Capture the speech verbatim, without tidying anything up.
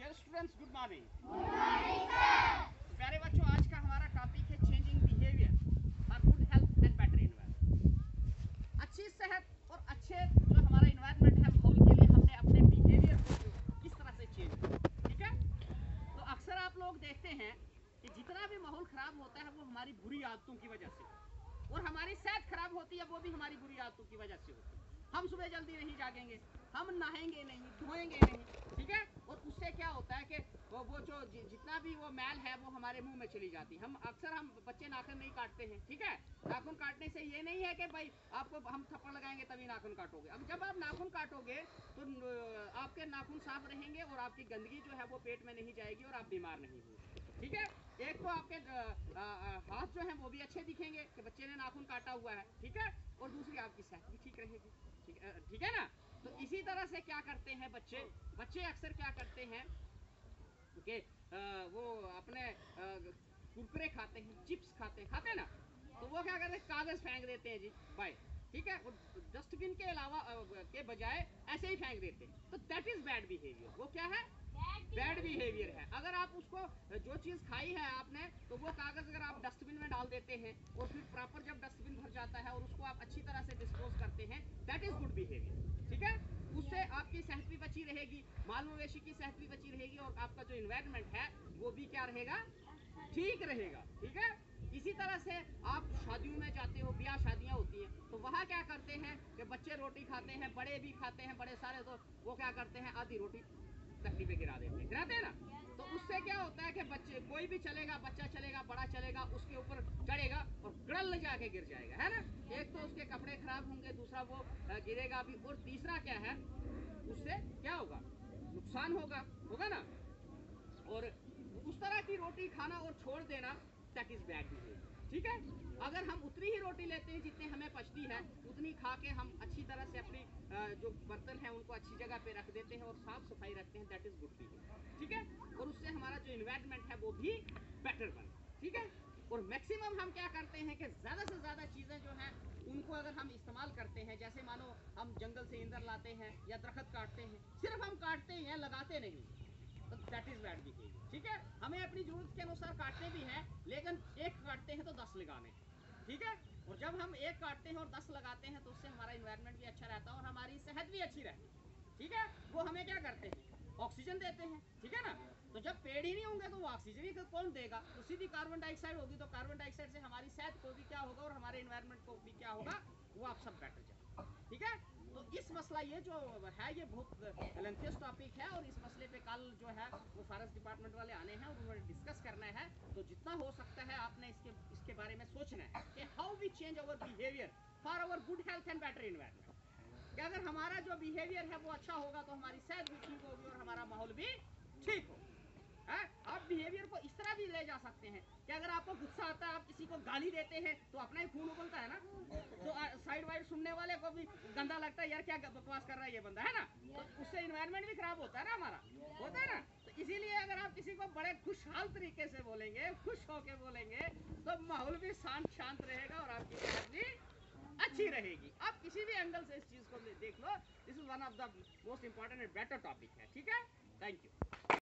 Dear students, good morning. प्यारे बच्चों, आज का हमारा टॉपिक है changing behaviour for good health and better environment. अच्छी सेहत और अच्छे जो हमारा इन्वायरमेंट है, माहौल के लिए हमने अपने बिहेवियर को किस तरह से चेंज किया, ठीक है। तो अक्सर आप लोग देखते हैं कि जितना भी माहौल खराब होता है वो हमारी बुरी आदतों की वजह से, और हमारी सेहत खराब होती है वो भी हमारी बुरी आदतों की वजह से होती है। हम सुबह जल्दी नहीं जागेंगे, हम नहाएंगे नहीं, धोएंगे नहीं, ठीक है। और उससे क्या होता है कि वो वो जो जितना भी वो मैल है वो हमारे मुंह में चली जाती है। हम अक्सर हम बच्चे नाखून नहीं काटते हैं, ठीक है। नाखून काटने से ये नहीं है कि भाई आपको हम थप्पड़ लगाएंगे तभी नाखून काटोगे। अब जब आप नाखून काटोगे तो आपके नाखून साफ रहेंगे और आपकी गंदगी जो है वो पेट में नहीं जाएगी और आप बीमार नहीं होंगे, ठीक है। एक तो आपके आ, आ, हाथ जो है वो भी अच्छे दिखेंगे कि बच्चे ने नाखून काटा हुआ है, ठीक है। और दूसरी आपकी सेहत भी ठीक रहेगी, ठीक है, ठीक है ना। तो इसी तरह से क्या करते हैं बच्चे बच्चे अक्सर क्या करते हैं कि वो अपने कुरकुरे खाते हैं, चिप्स खाते हैं खाते हैं ना, तो वो क्या करते हैं, कागज फेंक देते हैं जी बाय, ठीक है। और डस्टबिन के अलावा के बजाय ऐसे ही फेंक देते हैं, तो दैट इज बैड बिहेवियर। वो क्या है, बैड बिहेवियर है। अगर आप उसको जो चीज खाई है आपने, तो वो कागज अगर आप डस्टबिन में डाल देते हैं और फिर प्रॉपर जब डस्टबिन भर जाता है और उसको आप अच्छी तरह से डिस्पोज करते हैं, दैट इज गुड बिहेवियर, ठीक है। उससे आपकी सेहत भी बची रहेगी, माल मवेशी की सेहत भी बची रहेगी, और आपका जो इन्वायरमेंट है वो भी क्या रहेगा, ठीक रहेगा, ठीक है। इसी तरह से आप शादियों में जाते हो, ब्याह शादियां होती हैं, तो वहाँ क्या करते हैं कि बच्चे रोटी खाते हैं, बड़े भी खाते हैं, बड़े सारे, तो वो क्या करते हैं, आधी रोटी तकली पे गिरा देते हैं, गिराते हैं ना। तो उससे क्या होता है कि बच्चे कोई भी चलेगा, बच्चा चलेगा, बड़ा चलेगा, उसके ऊपर चढ़ेगा और गड़ल जाके गिर जाएगा, है ना। एक तो उसके कपड़े खराब होंगे, दूसरा वो गिरेगा भी, और तीसरा क्या है, उससे क्या होगा, नुकसान होगा होगा ना। और उस तरह की रोटी खाना और छोड़ देना, दैट इज बैड बिहेवियर, ठीक है। अगर हम उतनी ही रोटी लेते हैं जितनी हमें पचती है, उतनी खा के हम अच्छी तरह से अपनी जो बर्तन है उनको अच्छी जगह पे रख देते हैं और साफ सफाई रखते हैं, दैट इज गुड बिहेवियर, ठीक है। और उससे हमारा जो इन्वायरमेंट है वो भी बेटर बने, ठीक है। और मैक्सिमम हम क्या करते हैं कि ज्यादा से ज्यादा चीजें जो हैं उनको अगर हम इस्तेमाल करते हैं, जैसे मानो हम जंगल से ईंधन लाते हैं या दरख्त काटते हैं, सिर्फ हम काटते हैं, लगाते नहीं, तो दैट इज बैड बिहेवियर, ठीक है। हमें अपनी जरूरत के अनुसार काटने भी हैं, लेकिन एक काटते हैं तो दस लगाने, ठीक है। और जब हम एक काटते हैं और दस लगाते हैं तो उससे हमारा इन्वायरमेंट भी अच्छा रहता है और हमारी सेहत भी अच्छी रहती है, ठीक है। वो हमें क्या करते हैं, ऑक्सीजन देते हैं, ठीक है ना। तो जब पेड़ ही नहीं होंगे तो वो ऑक्सीजन ही कौन देगा, तो सीधी कार्बन डाइऑक्साइड होगी, तो कार्बन डाइऑक्साइड से हमारी सेहत को भी क्या होगा और हमारे इन्वायरमेंट को भी क्या होगा, वो आप सब बेटर जाए, ठीक है। तो इस मसला ये जो है ये बहुत लेंथियस टॉपिक है, और इस मसले पे कल जो है वो फॉरेस्ट डिपार्टमेंट वाले आने हैं और उन्होंने डिस्कस करना है। तो जितना हो सकता है आपने इसके इसके बारे में सोचना है कि how we change our behaviour for our good health and better environment. कि अगर हमारा जो बिहेवियर है वो अच्छा होगा तो हमारी सेहत भी ठीक होगी और हमारा माहौल भी ठीक होगा। है? आप बिहेवियर को इस तरह भी ले जा सकते हैं कि अगर आपको गुस्सा आता है, आप किसी को गाली देते हैं, तो अपना ही खून उबलता है ना, तो साइड वाइड सुनने वाले को भी गंदा लगता है, यार क्या बकवास कर रहा है ये बंदा, है ना। तो उससे इन्वायरमेंट भी खराब होता है ना हमारा, होता है ना। तो इसीलिए अगर आप किसी को बड़े खुशहाल तरीके से बोलेंगे, खुश होके बोलेंगे, तो माहौल भी शांत शांत रहेगा और आपकी सेहत भी अच्छी रहेगी। आप किसी भी एंगल से इस चीज को देख लो, this is one of the most important and better topic है, ठीक है। Thank you.